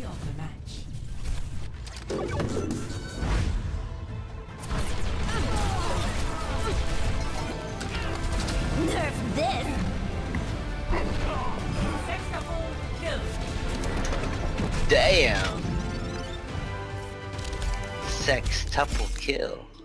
of the match. Nerf this! Sextuple kill. Damn. Sextuple kill.